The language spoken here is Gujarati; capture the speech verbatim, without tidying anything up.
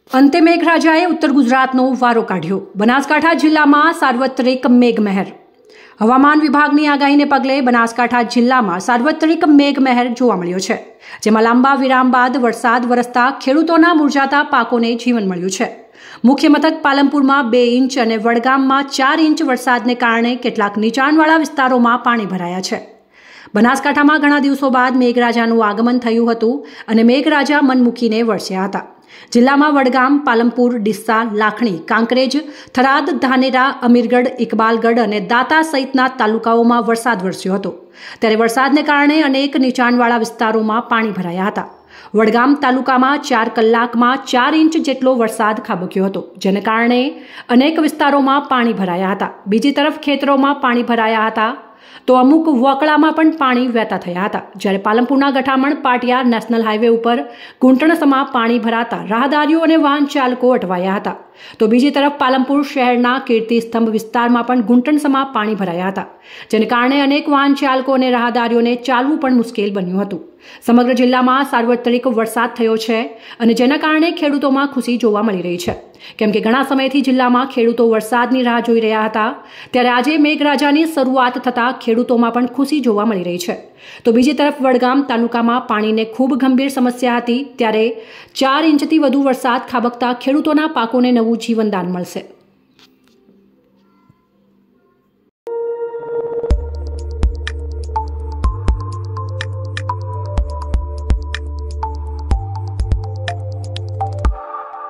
અંતે મેઘરાજાએ ઉત્તર ગુજરાતનો વારો કાઢ્યો. બનાસકાંઠા જિલ્લામાં સાર્વત્રિક મેઘમહેર. હવામાન વિભાગની આગાહીને પગલે બનાસકાંઠા જિલ્લામાં સાર્વત્રિક મેઘમહેર જોવા મળ્યો છે, જેમાં લાંબા વિરામ બાદ વરસાદ વરસતા ખેડૂતોના મુરઝાતા પાકોને જીવન મળ્યું છે. મુખ્ય મથક પાલનપુરમાં બે ઇંચ અને વડગામમાં ચાર ઇંચ વરસાદને કારણે કેટલાક નીચાણવાળા વિસ્તારોમાં પાણી ભરાયા છે. બનાસકાંઠામાં ઘણા દિવસો બાદ મેઘરાજાનું આગમન થયું હતું અને મેઘરાજા મન મૂકીને વરસ્યા હતા. જિલ્લામાં વડગામ, પાલનપુર, ડીસા, લાખણી, કાંકરેજ, થરાદ, ધાનેરા, અમીરગઢ, ઇકબાલગઢ અને દાતા સહિતના તાલુકાઓમાં વરસાદ વરસ્યો હતો. ત્યારે વરસાદને કારણે અનેક નીચાણવાળા વિસ્તારોમાં પાણી ભરાયા હતા. વડગામ તાલુકામાં ચાર કલાકમાં ચાર ઇંચ જેટલો વરસાદ ખાબક્યો હતો, જેને કારણે અનેક વિસ્તારોમાં પાણી ભરાયા હતા. બીજી તરફ ખેતરોમાં પાણી ભરાયા હતા તો અમુક વોકળામાં પણ પાણી વહેતા થયા હતા. જ્યારે પાલનપુરના ગઠામણ પાટિયા નેશનલ હાઈવે ઉપર ઘૂંટણસમાં પાણી ભરાતા રાહદારીઓ અને વાહન ચાલકો અટવાયા હતા. તો બીજી તરફ પાલનપુર શહેરના કીર્તિ સ્તંભ વિસ્તારમાં પણ ઘૂંટણસમાં પાણી ભરાયા હતા, જેને કારણે અનેક વાહન ચાલકો અને રાહદારીઓને ચાલવું પણ મુશ્કેલ બન્યું હતું. સમગ્ર જિલ્લામાં સાર્વત્રિક વરસાદ થયો છે અને જેના કારણે ખેડૂતોમાં ખુશી જોવા મળી રહી છે, કેમ કે ઘણા સમયથી જિલ્લામાં ખેડૂતો વરસાદની રાહ જોઈ રહ્યા હતા. ત્યારે આજે મેઘરાજાની શરૂઆત થતાં ખેડૂતોમાં પણ ખુશી જોવા મળી રહી છે. તો બીજી તરફ વડગામ તાલુકામાં પાણીને ખૂબ ગંભીર સમસ્યા હતી, ત્યારે ચાર ઇંચથી વધુ વરસાદ ખાબકતા ખેડૂતોના પાકોને નવું જીવનદાન મળશે.